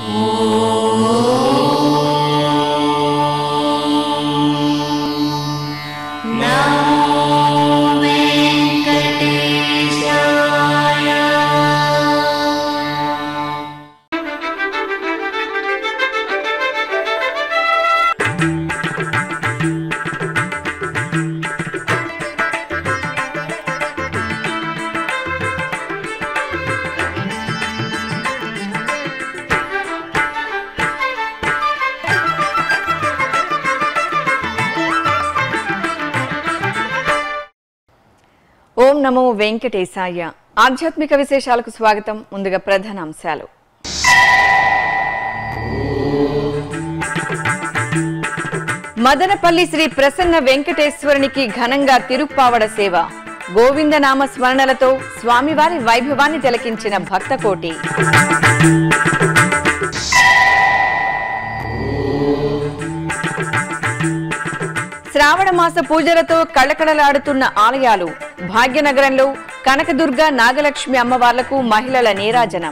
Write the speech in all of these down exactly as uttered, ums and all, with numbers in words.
ఓం నమో వెంకటేశాయ. ఆధ్యాత్మిక విశేషాలకు స్వాగతం. ముందుగా ప్రధాన అంశాలు. మదనపల్లి శ్రీ ప్రసన్న వెంకటేశ్వరునికి ఘనంగా తిరుప్పావడ సేవ. గోవిందనామ స్మరణలతో స్వామివారి వైభవాన్ని తిలకించిన భక్తకోటి. శ్రావణ మాస పూజలతో కళకళలాడుతున్న ఆలయాలు. భాగ్యనగరంలో కనకదుర్గ నాగలక్ష్మి అమ్మవార్లకు మహిళల నీరాజనం.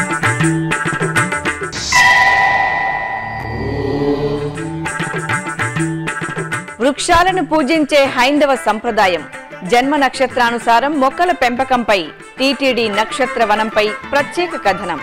వృక్షాలను పూజించే హైందవ సంప్రదాయం. జన్మ నక్షత్రానుసారం మొక్కల పెంపకంపై టీటీడీ నక్షత్ర వనంపై ప్రత్యేక కథనం.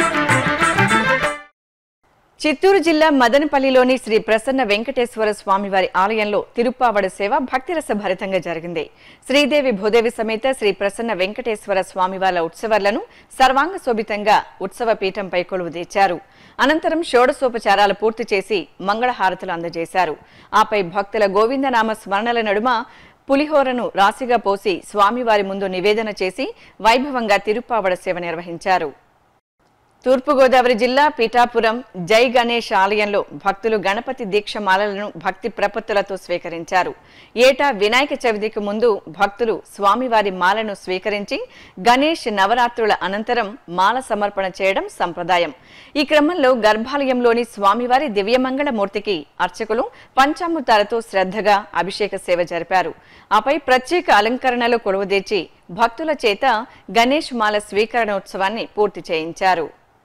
చిత్తూరు జిల్లా మదనపల్లిలోని శ్రీ ప్రసన్న వెంకటేశ్వర స్వామివారి ఆలయంలో తిరుప్పావడ సేవ భక్తిరస భరితంగా జరిగింది. శ్రీదేవి భూదేవి సమేత శ్రీ ప్రసన్న వెంకటేశ్వర స్వామివార్ల ఉత్సవాలను సర్వాంగ శోభితంగా ఉత్సవ పీఠంపై కొలువుదీర్చారు. అనంతరం షోడశోపచారాలు పూర్తి చేసి మంగళహారతులు అందజేశారు. ఆపై భక్తుల గోవిందనామ స్మరణల నడుమ పులిహోరను రాశిగా పోసి స్వామివారి ముందు నివేదన చేసి వైభవంగా తిరుప్పావడ సేవ నిర్వహించారు. తూర్పుగోదావరి జిల్లా పీఠాపురం జై గణేష్ ఆలయంలో భక్తులు గణపతి దీక్షమాలలను భక్తి ప్రపత్తులతో స్వీకరించారు. ఏటా వినాయక చవితికి ముందు భక్తులు స్వామివారి మాలను స్వీకరించి గణేష్ నవరాత్రుల అనంతరం మాల సమర్పణ చేయడం సంప్రదాయం. ఈ క్రమంలో గర్భాలయంలోని స్వామివారి దివ్యమంగళ మూర్తికి అర్చకులు పంచామృతాలతో శ్రద్ధగా అభిషేక సేవ జరిపారు. ఆపై ప్రత్యేక అలంకరణలో కొలువుదీర్చి భక్తుల చేత గణేష్ మాల స్వీకరణోత్సవాన్ని పూర్తి చేయించారు.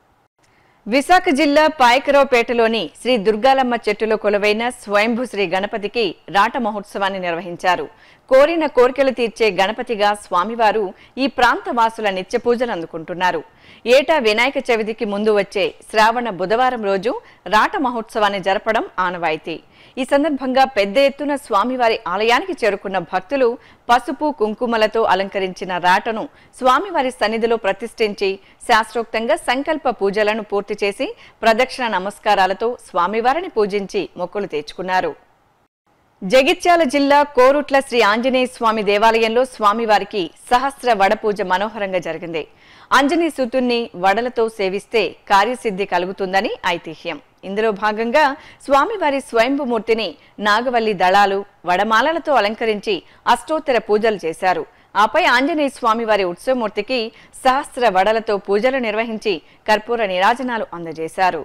విశాఖ జిల్లా పాయకరావుపేటలోని శ్రీ దుర్గాలమ్మ చెట్టులో కొలువైన స్వయంభూ శ్రీ గణపతికి రాట మహోత్సవాన్ని నిర్వహించారు. కోరిన కోరికలు తీర్చే గణపతిగా స్వామివారు ఈ ప్రాంత వాసుల నిత్య పూజలు అందుకుంటున్నారు. ఏటా వినాయక చవితికి ముందు వచ్చే శ్రావణ బుధవారం రోజు రాట మహోత్సవాన్ని జరపడం ఆనవాయితీ. ఈ సందర్భంగా పెద్ద ఎత్తున స్వామివారి ఆలయానికి చేరుకున్న భక్తులు పసుపు కుంకుమలతో అలంకరించిన రాటను స్వామివారి సన్నిధిలో ప్రతిష్ఠించి శాస్త్రోక్తంగా సంకల్ప పూజలను పూర్తి చేసి ప్రదక్షిణ నమస్కారాలతో స్వామివారిని పూజించి మొక్కులు తీర్చుకున్నారు. జగిత్యాల జిల్లా కోరుట్ల శ్రీ ఆంజనేయ స్వామి దేవాలయంలో స్వామివారికి సహస్ర వడపూజ మనోహరంగా జరిగింది. ఆంజనేయ సుతుణ్ణి వడలతో సేవిస్తే కార్యసిద్ధి కలుగుతుందని ఐతిహ్యం. ఇందులో భాగంగా స్వామివారి స్వయంభూమూర్తిని నాగవల్లి దళాలు వడమాలలతో అలంకరించి అష్టోత్తర పూజలు చేశారు. ఆపై ఆంజనేయ స్వామివారి ఉత్సవమూర్తికి సహస్ర వడలతో పూజలు నిర్వహించి కర్పూర నీరాజనాలు అందజేశారు.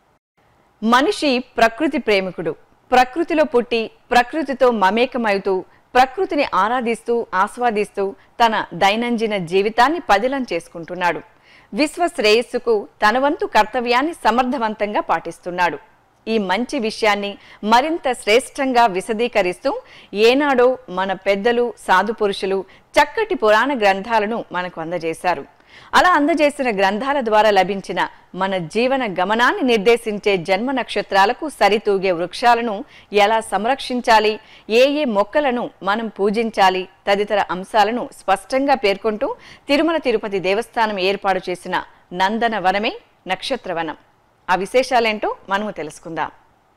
మనిషి ప్రకృతి ప్రేమికుడు. ప్రకృతిలో పుట్టి ప్రకృతితో మమేకమవుతూ ప్రకృతిని ఆరాధిస్తూ ఆస్వాదిస్తూ తన దైనందిన జీవితాన్ని పదిలం చేసుకుంటున్నాడు. విశ్వ శ్రేయస్సుకు తన వంతు కర్తవ్యాన్ని సమర్థవంతంగా పాటిస్తున్నాడు. ఈ మంచి విషయాన్ని మరింత శ్రేష్టంగా విశదీకరిస్తూ ఏనాడో మన పెద్దలు సాధు పురుషులు చక్కటి పురాణ గ్రంథాలను మనకు అందజేశారు. అలా అందజేసిన గ్రంథాల ద్వారా లభించిన మన జీవన గమనాన్ని నిర్దేశించే జన్మ నక్షత్రాలకు సరితూగే వృక్షాలను ఎలా సంరక్షించాలి, ఏ ఏ మొక్కలను మనం పూజించాలి తదితర అంశాలను స్పష్టంగా పేర్కొంటూ తిరుమల తిరుపతి దేవస్థానం ఏర్పాటు చేసిన నందన వనమే నక్షత్రవనం. ఆ విశేషాలేంటో మనము తెలుసుకుందాం.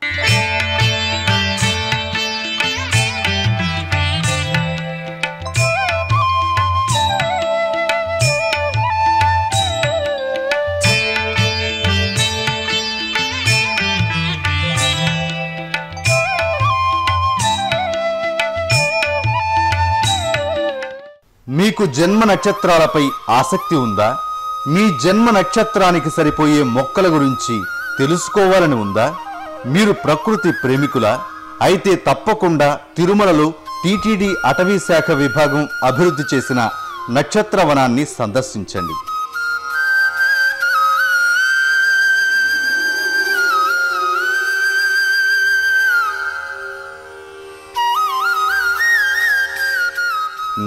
మీకు జన్మ నక్షత్రాలపై ఆసక్తి ఉందా? మీ జన్మ నక్షత్రానికి సరిపోయే మొక్కల గురించి తెలుసుకోవాలని ఉందా? మీరు ప్రకృతి ప్రేమికులా? అయితే తప్పకుండా తిరుమలలో టీటీడీ అటవీ శాఖ విభాగం అభివృద్ధి చేసిన నక్షత్రవనాన్ని సందర్శించండి.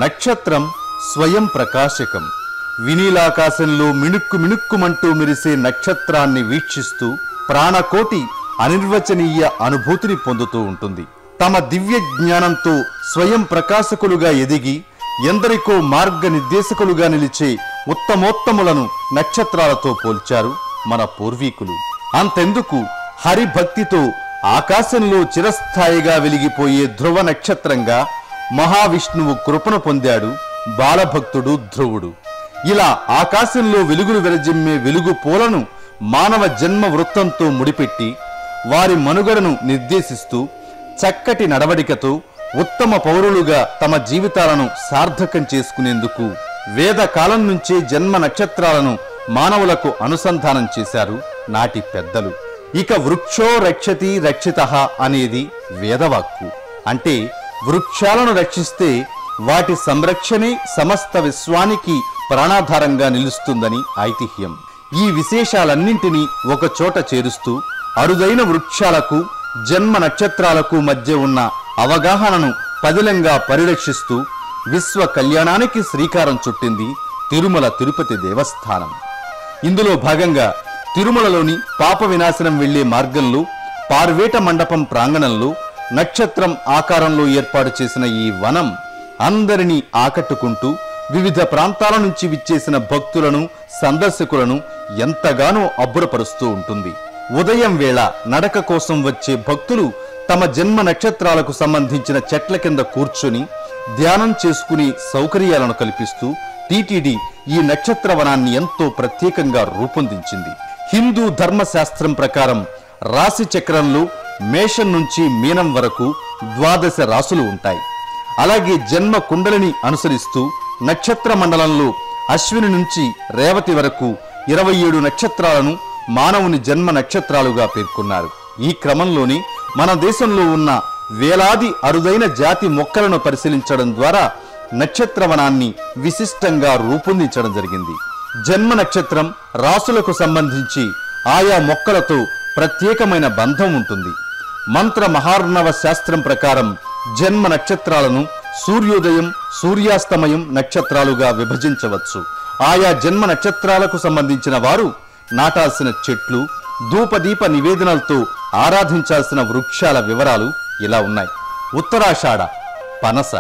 నక్షత్రం స్వయం ప్రకాశకం. వినీలాకాశంలో మిణుక్కు మిణుక్కుమంటూ మెరిసే నక్షత్రాన్ని వీక్షిస్తూ ప్రాణకోటి అనిర్వచనీయ అనుభూతిని పొందుతూ ఉంటుంది. తమ దివ్య జ్ఞానంతో స్వయం ప్రకాశకులుగా ఎదిగి ఎందరికో మార్గనిర్దేశకులుగా నిలిచే ఉత్తమోత్తములను నక్షత్రాలతో పోల్చారు మన పూర్వీకులు. అంతెందుకు, హరిభక్తితో ఆకాశంలో చిరస్థాయిగా వెలిగిపోయే ధ్రువ నక్షత్రంగా మహావిష్ణువు కృపను పొందాడు బాలభక్తుడు ధ్రువుడు. ఇలా ఆకాశంలో వెలుగులు వెలజిమ్మే వెలుగు పూలను మానవ జన్మ వృత్తంతో ముడిపెట్టి వారి మనుగడను నిర్దేశిస్తూ చక్కటి నడవడికతో ఉత్తమ పౌరులుగా తమ జీవితాలను సార్థకం చేసుకునేందుకు వేదకాలం నుంచే జన్మ నక్షత్రాలను మానవులకు అనుసంధానం చేశారు నాటి పెద్దలు. ఇక వృక్షో రక్షతి రక్షితః అనేది వేదవాక్కు. అంటే వృక్షాలను రక్షిస్తే వాటి సంరక్షణే సమస్త విశ్వానికి ప్రాణాధారంగా నిలుస్తుందని ఐతిహ్యం. ఈ విశేషాలన్నింటినీ ఒక చోట చేరుస్తూ అరుదైన వృక్షాలకు జన్మ నక్షత్రాలకు మధ్య ఉన్న అవగాహనను పదిలంగా పరిరక్షిస్తూ విశ్వ కళ్యాణానికి శ్రీకారం చుట్టింది తిరుమల తిరుపతి దేవస్థానం. ఇందులో భాగంగా తిరుమలలోని పాప వినాశనం వెళ్లే మార్గంలో పార్వేట మండపం ప్రాంగణంలో నక్షత్రం ఆకారంలో ఏర్పాటు చేసిన ఈ వనం అందరినీ ఆకట్టుకుంటూ వివిధ ప్రాంతాల నుంచి విచ్చేసిన భక్తులను సందర్శకులను ఎంతగానో అబ్బురపరుస్తూ ఉంటుంది. ఉదయం వేళ నడక కోసం వచ్చే భక్తులు తమ జన్మ నక్షత్రాలకు సంబంధించిన చెట్ల కింద కూర్చొని ధ్యానం చేసుకునే సౌకర్యాలను కల్పిస్తూ టీటీడీ ఈ నక్షత్రవనాన్ని ఎంతో ప్రత్యేకంగా రూపొందించింది. హిందూ ధర్మశాస్త్రం ప్రకారం రాశి చక్రంలో మేషం నుంచి మీనం వరకు ద్వాదశ రాసులు ఉంటాయి. అలాగే జన్మ కుండలిని అనుసరిస్తూ నక్షత్ర మండలంలో అశ్విని నుంచి రేవతి వరకు ఇరవై ఏడు నక్షత్రాలను మానవుని జన్మ నక్షత్రాలుగా పేర్కొన్నారు. ఈ క్రమంలోనే మన దేశంలో ఉన్న వేలాది అరుదైన జాతి మొక్కలను పరిశీలించడం ద్వారా నక్షత్రవనాన్ని విశిష్టంగా రూపొందించడం జరిగింది. జన్మ నక్షత్రం రాసులకు సంబంధించి ఆయా మొక్కలతో ప్రత్యేకమైన బంధం ఉంటుంది. మంత్ర మహార్ణవ శాస్త్రం ప్రకారం జన్మ నక్షత్రాలను సూర్యోదయం సూర్యాస్తమయం నక్షత్రాలుగా విభజించవచ్చు. ఆయా జన్మ నక్షత్రాలకు సంబంధించిన వారు నాటాల్సిన చెట్లు, ధూపదీప నివేదనలతో ఆరాధించాల్సిన వృక్షాల వివరాలు ఇలా ఉన్నాయి. ఉత్తరాషాఢ పనస,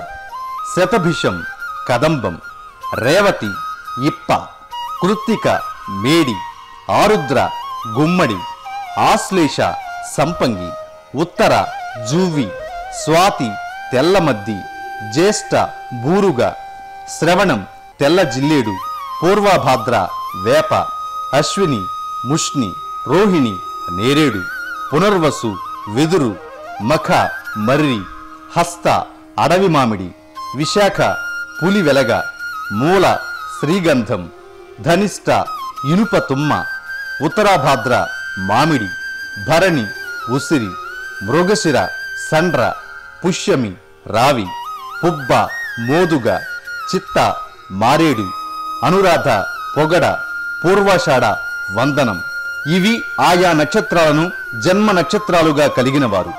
శతభిషం కదంబం, రేవతి ఇప్ప, కృత్తిక మేడి, ఆరుద్ర గుమ్మడి, ఆశ్లేష సంపంగి, ఉత్తర జూవి, స్వాతి తెల్లమద్ది, జ్యేష్ఠ బూరుగ, శ్రవణం తెల్ల జిల్లేడు, పూర్వభాద్ర వేప, అశ్విని ముష్ని, రోహిణి నేరేడు, పునర్వసు వెదురు, మఖ మర్రి, హస్త అడవి మామిడి, విశాఖ పులి వెలగ, మూల శ్రీగంధం, ధనిష్ట ఇనుప తుమ్మ, ఉత్తరాభాద్ర మామిడి, భరణి ఉసిరి, మృగశిర సండ్ర, పుష్యమి రావి, పుబ్బ మోదుగ, చిత్త మారేడు, అనురాధ పొగడ, పూర్వాషాఢ వందనం. ఇవి ఆయా నక్షత్రాలను జన్మ నక్షత్రాలుగా కలిగిన వారు.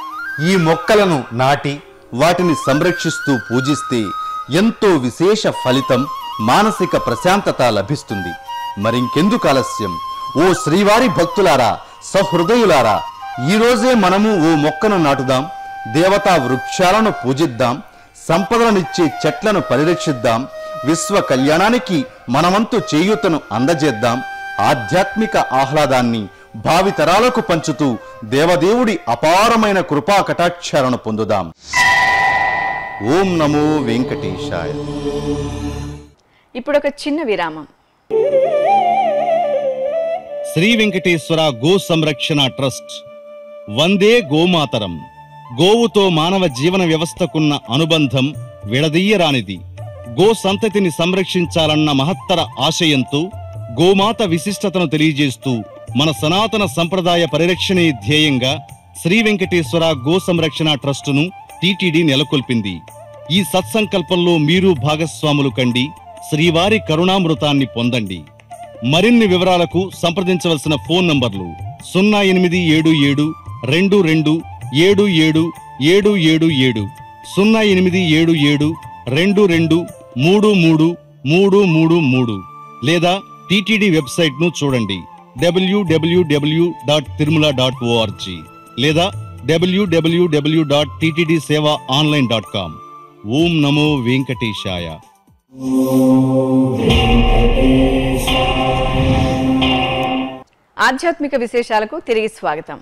ఈ మొక్కలను నాటి వాటిని సంరక్షిస్తూ పూజిస్తే ఎంతో విశేష ఫలితం, మానసిక ప్రశాంతత లభిస్తుంది. మరింకెందుకు ఆలస్యం? ఓ శ్రీవారి భక్తులారా, సహృదయులారా, ఈరోజే మనము ఓ మొక్కను నాటుదాం, దేవతా వృక్షాలను పూజిద్దాం, సంపదలనిచ్చే చెట్లను పరిరక్షిద్దాం, విశ్వ కళ్యాణానికి మనమంతు చేయూతను అందజేద్దాం, ఆధ్యాత్మిక ఆహ్లాదాన్ని భావితరాలకు పంచుతూ దేవదేవుడి అపారమైన కృపా కటాక్షాలను పొందుదాం. ఓం నమో వెంకటేశాయ. ఇప్పుడు ఒక చిన్న విరామం. శ్రీ వెంకటేశ్వర గో సంరక్షణ ట్రస్ట్ వందే గోమాతరం. గోవుతో మానవ జీవన వ్యవస్థకున్న అనుబంధం విడదీయరానిది. గో సంతతిని సంరక్షించాలన్న మహత్తర ఆశయంతో గోమాత విశిష్టతను తెలియజేస్తూ మన సనాతన సంప్రదాయ పరిరక్షణే ధ్యేయంగా శ్రీ వెంకటేశ్వర గో సంరక్షణ ట్రస్టును టీటీడీ నెలకొల్పింది. ఈ సత్సంకల్పంలో మీరు భాగస్వాములు కండి, శ్రీవారి కరుణామృతాన్ని పొందండి. మరిన్ని వివరాలకు సంప్రదించవలసిన ఫోన్ నంబర్లు సున్నా ఎనిమిది ఏడు ఏడు రెండు రెండు ఏడు ఏడు ఏడు ఏడు ఏడు, సున్నా ఎనిమిది ఏడు ఏడు రెండు రెండు మూడు మూడు మూడు మూడు మూడు లేదా టీటీడీ వెబ్సైట్ను చూడండి డబ్ల్యూడబ్ల్యూడబ్ల్యూ డాట్ తిరుమల డాట్ ఓఆర్జీ లేదా డబ్ల్యూడబ్ల్యూడబ్ల్యూ dot TTD seva online dot com. ఓం నమో వెంకటేశాయ. ఆధ్యాత్మిక విశేషాలకు తిరిగి స్వాగతం.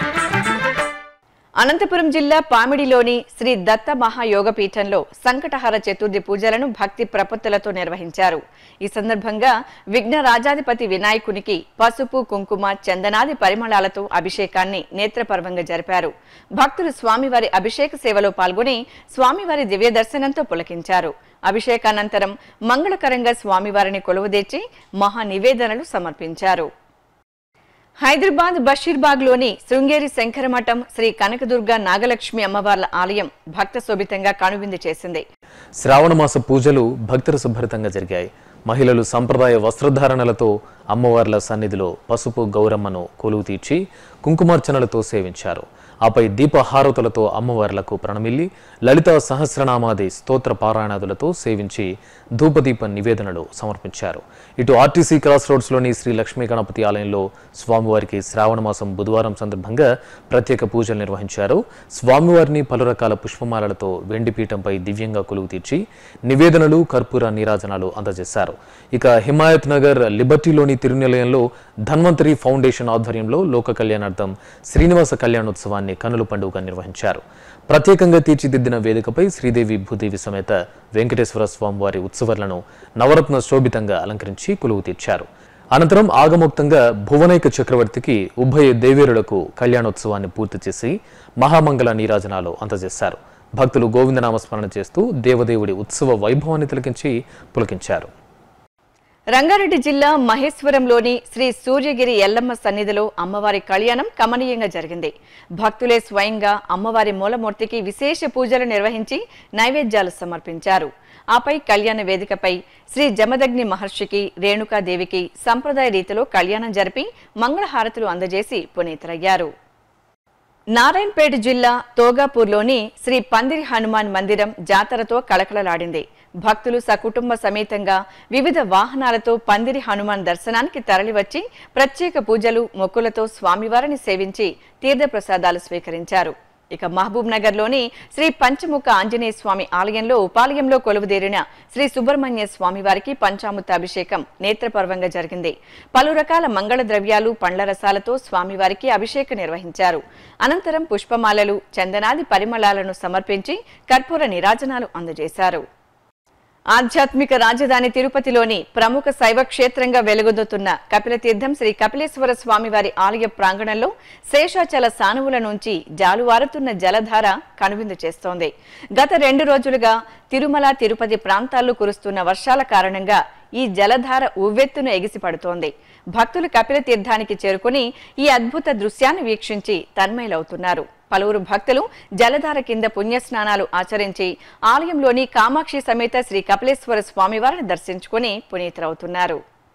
అనంతపురం జిల్లా పామిడిలోని శ్రీ దత్త మహాయోగపీఠంలో సంకటహర చతుర్థి పూజలను భక్తి ప్రపత్తులతో నిర్వహించారు. ఈ సందర్భంగా విఘ్న రాజాధిపతి వినాయకునికి పసుపు, కుంకుమ, చందనాది పరిమళాలతో అభిషేకాన్ని నేత్రపర్వంగా జరిపారు. భక్తులు స్వామివారి అభిషేక సేవలో పాల్గొని స్వామివారి దివ్య దర్శనంతో పులకించారు. అభిషేకానంతరం మంగళకరంగా స్వామివారిని కొలువుదీర్చి మహా నివేదనలు సమర్పించారు. హైదరాబాద్ బషీర్బాగ్ లోని శృంగేరి శంకరమఠం శ్రీ కనకదుర్గ నాగలక్ష్మి అమ్మవార్ల ఆలయం భక్త శోభితంగా కనువిందు చేసింది. శ్రావణ మాస పూజలు భక్తిరసభరితంగా జరిగాయి. మహిళలు సంప్రదాయ వస్త్రధారణలతో అమ్మవార్ల సన్నిధిలో పసుపు గౌరమ్మను కొలువు తీర్చి కుంకుమార్చనలతో సేవించారు. ఆపై దీపహారతులతో అమ్మవార్లకు ప్రణమిల్లి లలితా సహస్రనామాది స్తోత్ర పారాయణాదులతో సేవించి ధూపదీప నివేదనలు సమర్పించారు. ఇటు ఆర్టీసీ క్రాస్ రోడ్స్లోని శ్రీ లక్ష్మీ గణపతి ఆలయంలో స్వామివారికి శ్రావణ మాసం బుధవారం సందర్భంగా ప్రత్యేక పూజలు నిర్వహించారు. స్వామివారిని పలు రకాల పుష్పమాలలతో వెండి పీఠంపై దివ్యంగా కొలువు తీర్చి నివేదనలు, కర్పూర నీరాజనాలు అందజేశారు. ఇక హిమాయత్ నగర్ లిబర్టీలోని తిరునిలయంలో ధన్వంతరి ఫౌండేషన్ ఆధ్వర్యంలో లోక కళ్యాణార్థం శ్రీనివాస కళ్యాణోత్సవాన్ని కన్నుల పండుగ నిర్వహించారు. ప్రత్యేకంగా తీర్చిదిద్దిన వేదికపై శ్రీదేవి భూదేవి సమేత వెంకటేశ్వర స్వామివారి ఉత్సవాలను నవరత్న శోభితంగా అలంకరించి కొలువు తీర్చారు. అనంతరం ఆగమోక్తంగా భువనైక చక్రవర్తికి ఉభయ దేవేరులకు కళ్యాణోత్సవాన్ని పూర్తి చేసి మహామంగళ నీరాజనాలు అందజేశారు. భక్తులు గోవిందనామస్మరణ చేస్తూ దేవదేవుడి ఉత్సవ వైభవాన్ని తిలకించి పులకించారు. రంగారెడ్డి జిల్లా మహేశ్వరంలోని శ్రీ సూర్యగిరి ఎల్లమ్మ సన్నిధిలో అమ్మవారి కళ్యాణం కమనీయంగా జరిగింది. భక్తులే స్వయంగా అమ్మవారి మూలమూర్తికి విశేష పూజలు నిర్వహించి నైవేద్యాలు సమర్పించారు. ఆపై కళ్యాణ వేదికపై శ్రీ జమదగ్ని మహర్షికి, రేణుకాదేవికి సంప్రదాయ రీతిలో కళ్యాణం జరిపి మంగళహారతులు అందజేసి పునీతులయ్యారు. నారాయణపేట జిల్లా తోగాపూర్లోని శ్రీ పందిరి హనుమాన్ మందిరం జాతరతో కళకళలాడింది. భక్తులు సకుటుంబ సమేతంగా వివిధ వాహనాలతో పందిరి హనుమాన్ దర్శనానికి తరలివచ్చి ప్రత్యేక పూజలు, మొక్కులతో స్వామివారిని సేవించి తీర్థప్రసాదాలు స్వీకరించారు. ఇక మహబూబ్ నగర్ లోని శ్రీ పంచముఖ ఆంజనేయ స్వామి ఆలయంలో ఉపాలయంలో కొలువుదేరిన శ్రీ సుబ్రహ్మణ్య స్వామి వారికి పంచామృత అభిషేకం నేత్రపర్వంగా జరిగింది. పలు రకాల మంగళ ద్రవ్యాలు, పండ్ల రసాలతో స్వామివారికి అభిషేకం నిర్వహించారు. అనంతరం పుష్పమాలలు, చందనాది పరిమళాలను సమర్పించి కర్పూర నీరాజనాలు అందజేశారు. ఆధ్యాత్మిక రాజధాని తిరుపతిలోని ప్రముఖ శైవ క్షేత్రంగా వెలుగొందుతున్న కపిలతీర్థం శ్రీ కపిలేశ్వర స్వామివారి ఆలయ ప్రాంగణంలో శేషాచల సానువుల నుంచి జాలువారుతున్న జలధార కనువిందు చేస్తోంది. గత రెండు రోజులుగా తిరుమల, తిరుపతి ప్రాంతాల్లో కురుస్తున్న వర్షాల కారణంగా ఈ జలధార ఉవ్వెత్తున ఎగిసిపడుతోంది. భక్తులు కపిలతీర్థానికి చేరుకుని ఈ అద్భుత దృశ్యాన్ని వీక్షించి తన్మయులవుతున్నారు. పలువురు భక్తులు జలధార కింద పుణ్యస్నానాలు ఆచరించి ఆలయంలోని కామాక్షి సమేత శ్రీ కపిలేశ్వర స్వామివారిని దర్శించుకుని పునీతులవుతున్నారు.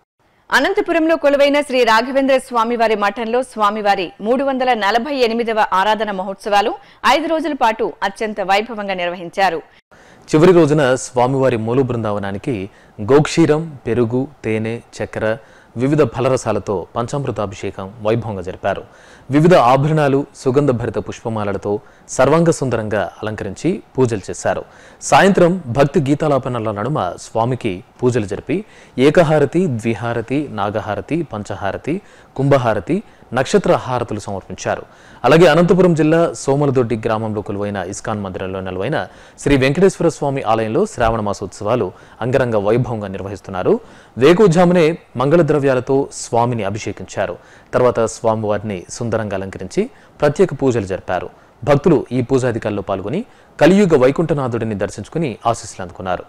అనంతపురంలో కొలువైన శ్రీ రాఘవేంద్ర స్వామివారి మఠంలో స్వామివారి మూడు వందల నలభై ఎనిమిదవ ఆరాధన మహోత్సవాలు ఐదు రోజుల పాటు అత్యంత వైభవంగా నిర్వహించారు. చివరి రోజున స్వామివారి మూల బృందావనానికి గోక్షీరం, పెరుగు, తేనె, చక్కెర, వివిధ ఫలరసాలతో పంచామృతాభిషేకం వైభవంగా జరిపారు. వివిధ ఆభరణాలు, సుగంధ భరిత పుష్పమాలలతో సర్వాంగ సుందరంగా అలంకరించి పూజలు చేశారు. సాయంత్రం భక్తి గీతాలాపనల నడుమ స్వామికి పూజలు జరిపి ఏకహారతి, ద్విహారతి, నాగహారతి, పంచహారతి, కుంభహారతి, నక్షత్ర హారతులు సమర్పించారు. అలాగే అనంతపురం జిల్లా సోమలదొడ్డి గ్రామంలో కొలువైన ఇస్కాన్ మందిరంలో నెలవైన శ్రీ వెంకటేశ్వర స్వామి ఆలయంలో శ్రావణ మాసోత్సవాలు అంగరంగ వైభవంగా నిర్వహిస్తున్నారు. వేకోజామునే మంగళ ద్రవ్యాలతో స్వామిని అభిషేకించారు. తర్వాత స్వామివారిని సుందరంగా అలంకరించి ప్రత్యేక పూజలు జరిపారు. భక్తులు ఈ పూజాధికారుల్లో పాల్గొని కలియుగ వైకుంఠనాథుడిని దర్శించుకుని ఆశీస్సులు అందుకున్నారు.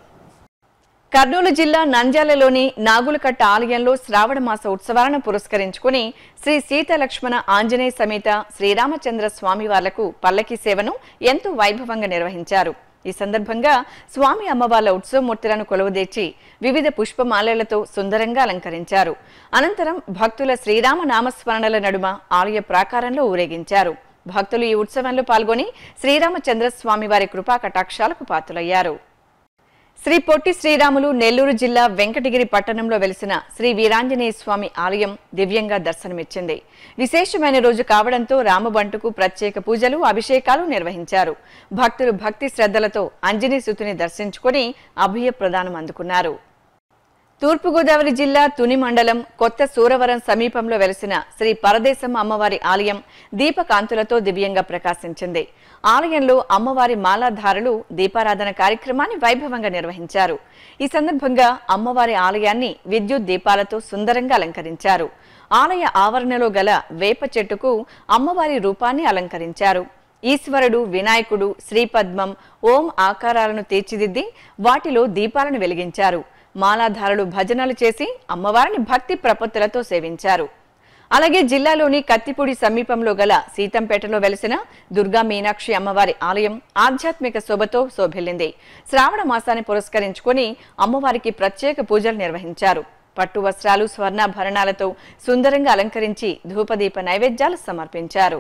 కర్నూలు జిల్లా నంద్యాలలోని నాగులకట్ట ఆలయంలో శ్రావణ మాస ఉత్సవాలను పురస్కరించుకుని శ్రీ సీతలక్ష్మణ ఆంజనేయ సమేత శ్రీరామచంద్ర స్వామివార్లకు పల్లకి సేవను ఎంతో వైభవంగా నిర్వహించారు. ఈ సందర్భంగా స్వామి అమ్మవార్ల ఉత్సవమూర్తులను కొలువుదీర్చి వివిధ పుష్పమాలలతో సుందరంగా అలంకరించారు. అనంతరం భక్తుల శ్రీరామ నామస్మరణల నడుమ ఆలయ ప్రాకారంలో ఊరేగించారు. భక్తులు ఈ ఉత్సవంలో పాల్గొని శ్రీరామచంద్ర స్వామి వారి కృపా కటాక్షాలకు పాత్రులయ్యారు. శ్రీ పొట్టి శ్రీరాములు నెల్లూరు జిల్లా వెంకటగిరి పట్టణంలో వెలిసిన శ్రీ వీరాంజనేయ స్వామి ఆలయం దివ్యంగా దర్శనమిచ్చింది. విశేషమైన రోజు కావడంతో రామబంటుకు ప్రత్యేక పూజలు, అభిషేకాలు నిర్వహించారు. భక్తులు భక్తి శ్రద్ధలతో అంజనీ సుతుని దర్శించుకుని అభయ ప్రదానం అందుకున్నారు. తూర్పుగోదావరి జిల్లా తుని మండలం కొత్త సూరవరం సమీపంలో వెలిసిన శ్రీ పరదేశమ్మ అమ్మవారి ఆలయం దీపకాంతులతో దివ్యంగా ప్రకాశించింది. ఆలయంలో అమ్మవారి మాలాధారులు దీపారాధన కార్యక్రమాన్ని వైభవంగా నిర్వహించారు. ఈ సందర్భంగా అమ్మవారి ఆలయాన్ని విద్యుత్ దీపాలతో సుందరంగా అలంకరించారు. ఆలయ ఆవరణలో గల వేప చెట్టుకు అమ్మవారి రూపాన్ని అలంకరించారు. ఈశ్వరుడు, వినాయకుడు, శ్రీపద్మం, ఓం ఆకారాలను తీర్చిదిద్ది వాటిలో దీపాలను వెలిగించారు. మాలాధారులు భజనలు చేసి అమ్మవారిని భక్తి ప్రపత్తులతో సేవించారు. అలాగే జిల్లాలోని కత్తిపూడి సమీపంలో గల సీతంపేటలో వెలిసిన దుర్గా మీనాక్షి అమ్మవారి ఆలయం ఆధ్యాత్మిక శోభతో శోభిల్లింది. శ్రావణ మాసాన్ని పురస్కరించుకుని అమ్మవారికి ప్రత్యేక పూజలు నిర్వహించారు. పట్టు వస్త్రాలు, స్వర్ణాభరణాలతో సుందరంగా అలంకరించి ధూపదీప నైవేద్యాలు సమర్పించారు.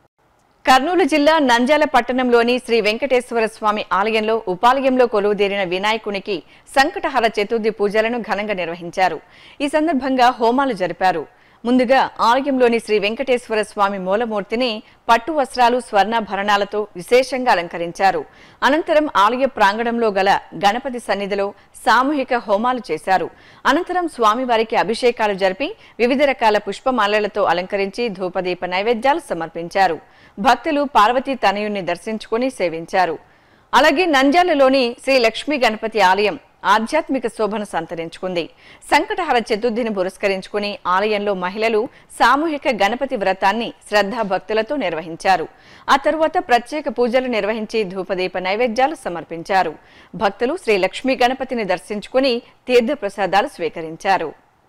కర్నూలు జిల్లా నంద్యాల పట్టణంలోని శ్రీ వెంకటేశ్వర స్వామి ఆలయంలో ఉపాలయంలో కొలువుదీరిన వినాయకునికి సంకటహర చతుర్థి పూజలను ఘనంగా నిర్వహించారు. ఈ సందర్భంగా హోమాలు జరిపారు. ముందుగా ఆలయంలోని శ్రీ వెంకటేశ్వర స్వామి మూలమూర్తిని పట్టు వస్త్రాలు, స్వర్ణాభరణాలతో విశేషంగా అలంకరించారు. అనంతరం ఆలయ ప్రాంగణంలో గల గణపతి సన్నిధిలో సామూహిక హోమాలు చేశారు. అనంతరం స్వామివారికి అభిషేకాలు జరిపి వివిధ రకాల పుష్పమాలలతో అలంకరించి ధూపదీప నైవేద్యాలు సమర్పించారు. భక్తులు పార్వతీ తనయుణ్ణి దర్శించుకుని సేవించారు. అలాగే నంద్యాలలోని శ్రీ లక్ష్మీ గణపతి ఆలయం ఆధ్యాత్మిక శోభను సంతరించుకుంది. సంకటహర చతుర్థిని పురస్కరించుకుని ఆలయంలో మహిళలు సామూహిక గణపతి వ్రతాన్ని శ్రద్ధా భక్తులతో నిర్వహించారు. ఆ తరువాత ప్రత్యేక పూజలు నిర్వహించి ధూపదీప నైవేద్యాలు సమర్పించారు. భక్తులు శ్రీ లక్ష్మీ గణపతిని దర్శించుకుని తీర్థ ప్రసాదాలు స్వీకరించారు.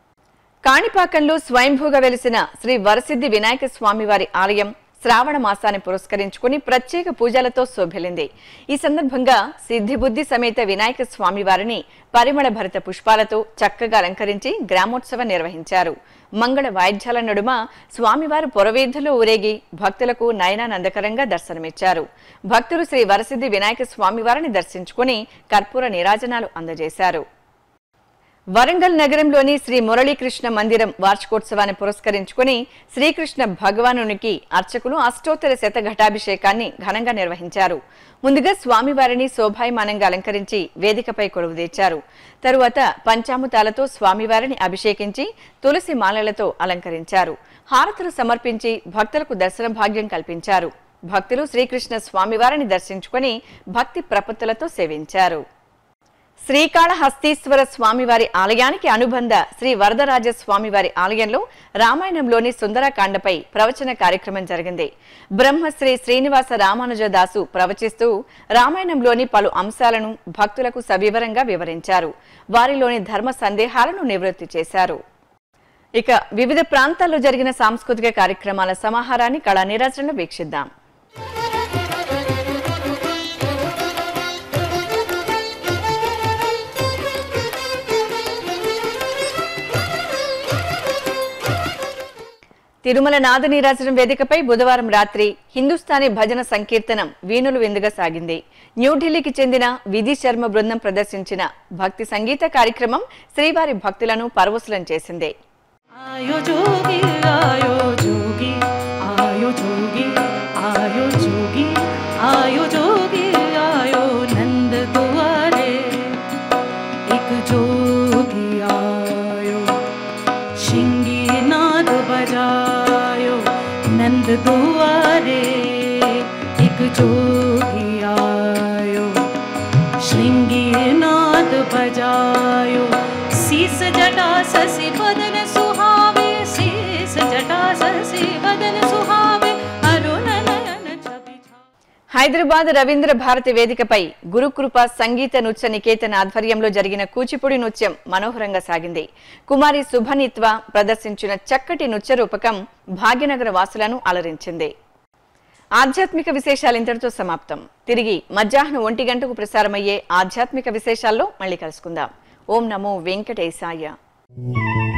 కాణిపాకంలో స్వయంభూగా వెలిసిన శ్రీ వరసిద్ధి వినాయక స్వామివారి ఆలయం శ్రావణ మాసాన్ని పురస్కరించుకుని ప్రత్యేక పూజలతో శోభిల్లింది. ఈ సందర్భంగా సిద్ధిబుద్ధి సమేత వినాయక స్వామి వారిని పరిమళ భరిత పుష్పాలతో చక్కగా అలంకరించి గ్రామోత్సవం నిర్వహించారు. మంగళ వాయిద్యాల నడుమ స్వామివారు పొరవీధుల్లో ఊరేగి భక్తులకు నయనానందకరంగా దర్శనమిచ్చారు. భక్తులు శ్రీ వరసిద్ధి వినాయక స్వామివారిని దర్శించుకుని కర్పూర నీరాజనాలు అందజేశారు. వరంగల్ నగరంలోని శ్రీ మురళీకృష్ణ మందిరం వార్షికోత్సవాన్ని పురస్కరించుకుని శ్రీకృష్ణ భగవానునికి అర్చకులు అష్టోత్తర శత ఘటాభిషేకాన్ని ఘనంగా నిర్వహించారు. ముందుగా స్వామివారిని శోభాయమానంగా అలంకరించి వేదికపై కొలువుదీర్చారు. తరువాత పంచామృతాలతో స్వామివారిని అభిషేకించి తులసి మాలలతో అలంకరించారు. హారతులు సమర్పించి భక్తులకు దర్శన భాగ్యం కల్పించారు. భక్తులు శ్రీకృష్ణ స్వామివారిని దర్శించుకుని భక్తి ప్రపత్తులతో సేవించారు. శ్రీకాళహస్తీశ్వర స్వామివారి ఆలయానికి అనుబంధ శ్రీ వరదరాజ స్వామివారి ఆలయంలో రామాయణంలోని సుందరకాండపై ప్రవచన కార్యక్రమం జరిగింది. బ్రహ్మశ్రీ శ్రీనివాస రామానుజ దాసు ప్రవచిస్తూ రామాయణంలోని పలు అంశాలను భక్తులకు సవివరంగా వివరించారు. వారిలోని ధర్మ సందేహాలను నివృత్తి చేశారు. ఇక వివిధ ప్రాంతాల్లో జరిగిన సాంస్కృతిక కార్యక్రమాల సమాహారాన్ని కళా నీరాజనలో వీక్షిద్దాం. తిరుమల నాద నీరాజనం వేదికపై బుధవారం రాత్రి హిందుస్థానీ భజన సంకీర్తనం వీణులు విందుగా సాగింది. న్యూఢిల్లీకి చెందిన విధి శర్మ బృందం ప్రదర్శించిన భక్తి సంగీత కార్యక్రమం శ్రీవారి భక్తులను పరవశులం చేసింది. ఆయో జోగి ఆయో జోగి ఆయో జోగి ఆయో జోగి ఆయో జోగి ఆయో నంద दुआरे एक जोगी आयो शिंगी नाद बजायो नंद दुआरे एक जोगी आयो श्रृंगी नाद बजायो शीस जटा ससी बदन सुहावे शीस जटा ससी बदन सुहावे अरुण नयन छवि హైదరాబాద్ రవీంద్ర భారతి వేదికపై గురుకృప సంగీత నృత్య నికేతన ఆధ్వర్యంలో జరిగిన కూచిపూడి నృత్యం మనోహరంగా సాగింది. కుమారి శుభనిత్వ ప్రదర్శించిన చక్కటి నృత్య రూపకం భాగ్యనగర వాసులను అలరించింది. ఆధ్యాత్మిక విశేషాలు ఇంతటితో సమాప్తం. తిరిగి మధ్యాహ్నం ఒంటి గంటకు ప్రసారమయ్యే ఆధ్యాత్మిక విశేషాల్లో మళ్ళీ కలుసుకుందాం. ఓం నమో వెంకటేశాయ.